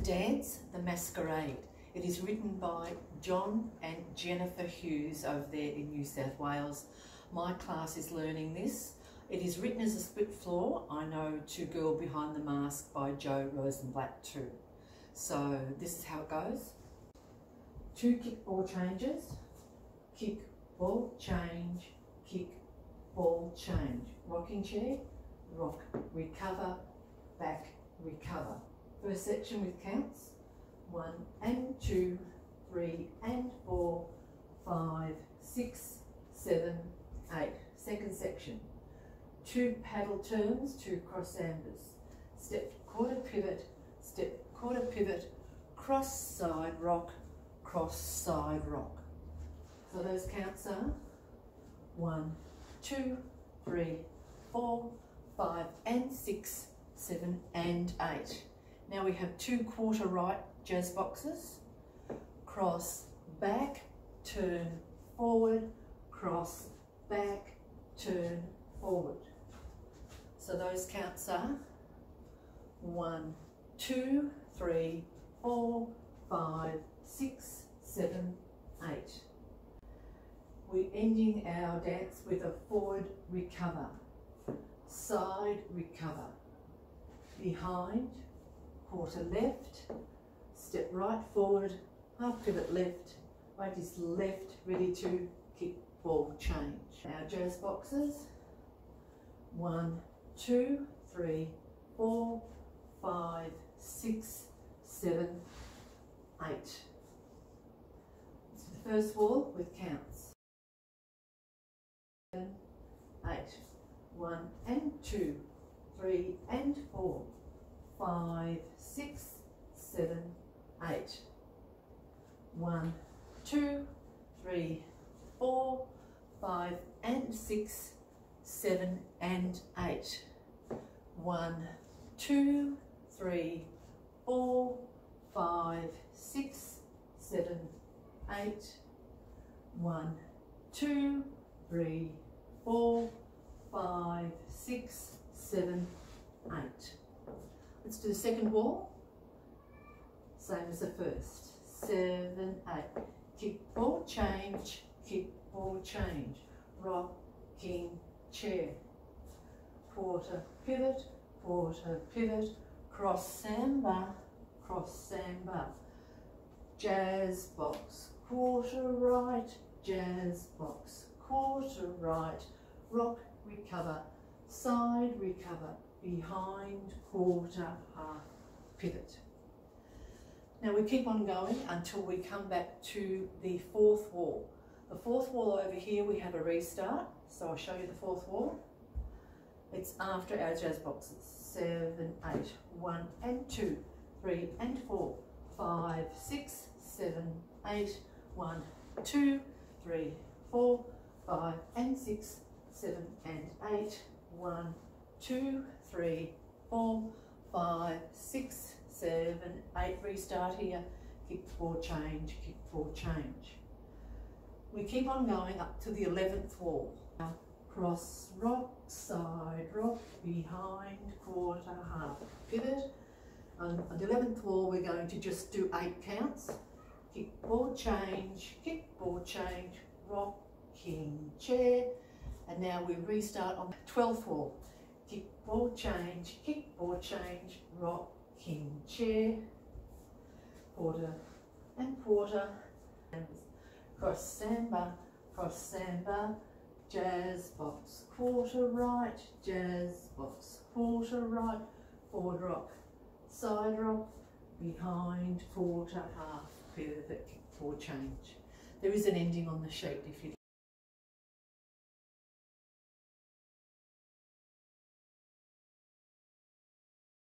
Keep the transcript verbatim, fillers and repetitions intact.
dance, The Masquerade. It is written by John and Jennifer Hughes over there in New South Wales. My class is learning this. It is written as a split floor, I know, to Girl Behind the Mask by Joe Rosenblatt too. So this is how it goes. Two kick ball changes, kick, ball, change, kick, ball, change. Rocking chair, rock, recover, back, recover. First section with counts, one and two, three and four, five, six, seven, eight. Second section, two paddle turns, two cross sambas. Step, quarter pivot, step, quarter pivot, cross side rock, cross side rock. So those counts are one, two, three, four, five and six, seven and eight. Now we have two quarter right jazz boxes, cross, back, turn, forward, cross, back, turn, forward. So those counts are one, two, three, four, five, six, seven, eight. We're ending our dance with a forward recover, side recover, behind, quarter left, step right forward, half pivot left, weight is left, ready to kick, ball, change. Our jazz boxes, one, two, three, four, five, six, seven, eight. It's the first wall with counts. Seven, eight. One and two, three and four, five, six, seven, eight. One, two, three, four, five and six, seven and eight. One, two, three, four, five, six, seven, eight. One, two, three, four, five, six, seven, eight. Let's do the second wall. Same as the first. Seven, eight. Kick, ball, change, kick, ball, change. Rocking chair. Quarter pivot, quarter pivot, cross samba, cross samba. Jazz box, quarter right, jazz box, quarter right, rock, recover, side recover, behind, quarter, half, pivot. Now we keep on going until we come back to the fourth wall. The fourth wall over here we have a restart, so I'll show you the fourth wall. It's after our jazz boxes. Seven, eight, one and two, three and four, five, six, seven, eight, one, two, three, four, five and six, seven and eight, one, two, three, four, five, six, seven, eight. Restart here, kick, ball, change, kick, ball, change. We keep on going up to the eleventh wall. Now, cross, rock, side, rock, behind, quarter, half, pivot. On the eleventh wall, we're going to just do eight counts. Kick, ball, change, kick, ball, change, rocking chair. And now we restart on the twelfth wall. Kick, ball, change, kick, ball, change, rocking chair. Quarter and quarter. And cross samba, cross samba, jazz box, quarter right, jazz box, quarter right, forward rock, side rock, behind, quarter, half, pivot, kick, forward, change. There is an ending on the sheet if you